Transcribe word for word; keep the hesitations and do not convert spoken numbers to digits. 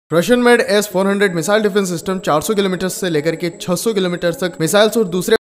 Russian made S four hundred missile defence system चार सौ kilometre से लेकर के छह सौ किलोमीटर तक मिसाइल्स और दूसरे